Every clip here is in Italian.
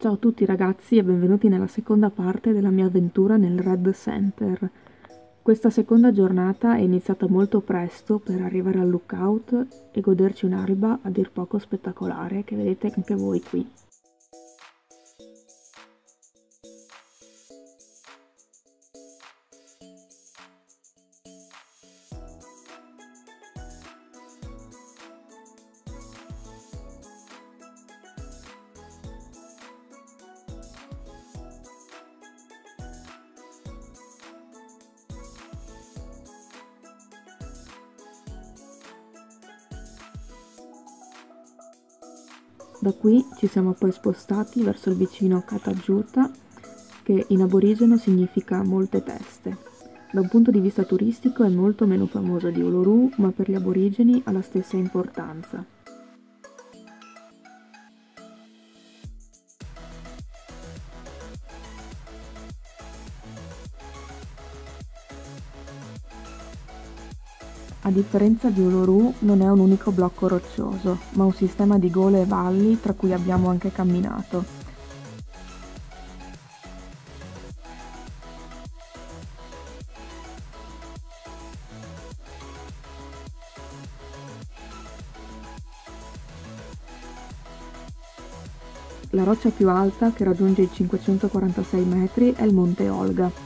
Ciao a tutti ragazzi e benvenuti nella seconda parte della mia avventura nel Red Center. Questa seconda giornata è iniziata molto presto per arrivare al lookout e goderci un'alba a dir poco spettacolare che vedete anche voi qui. Da qui ci siamo poi spostati verso il vicino Katajuta, che in aborigeno significa molte teste. Da un punto di vista turistico è molto meno famoso di Uluru, ma per gli aborigeni ha la stessa importanza. A differenza di Uluru non è un unico blocco roccioso, ma un sistema di gole e valli tra cui abbiamo anche camminato. La roccia più alta, che raggiunge i 546 metri, è il Monte Olga.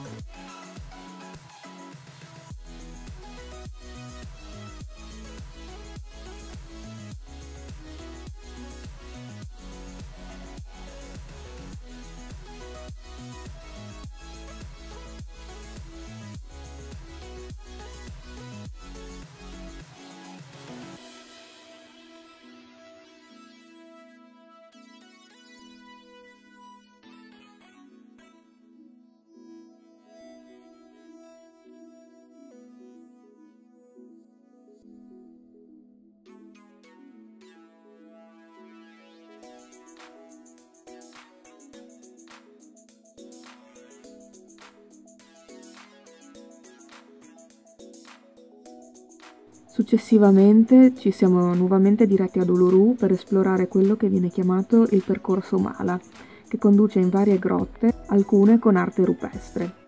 Successivamente ci siamo nuovamente diretti ad Uluru per esplorare quello che viene chiamato il percorso Mala, che conduce in varie grotte, alcune con arte rupestre.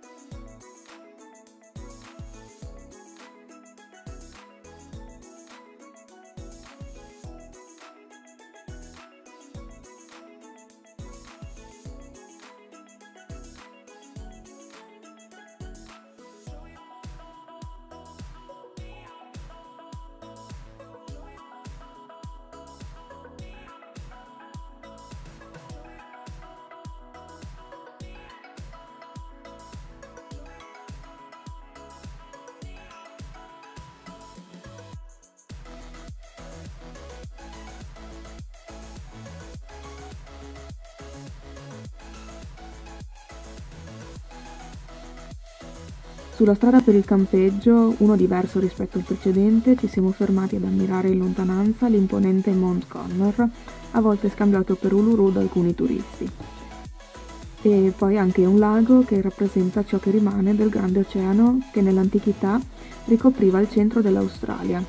Sulla strada per il campeggio, uno diverso rispetto al precedente, ci siamo fermati ad ammirare in lontananza l'imponente Mount Connor, a volte scambiato per Uluru da alcuni turisti. E poi anche un lago che rappresenta ciò che rimane del grande oceano che nell'antichità ricopriva il centro dell'Australia.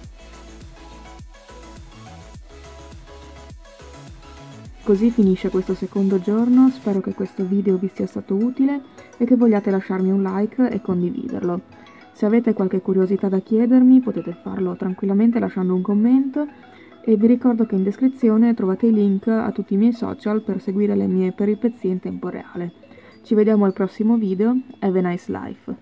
Così finisce questo secondo giorno, spero che questo video vi sia stato utile e che vogliate lasciarmi un like e condividerlo. Se avete qualche curiosità da chiedermi potete farlo tranquillamente lasciando un commento e vi ricordo che in descrizione trovate i link a tutti i miei social per seguire le mie peripezie in tempo reale. Ci vediamo al prossimo video, have a nice life!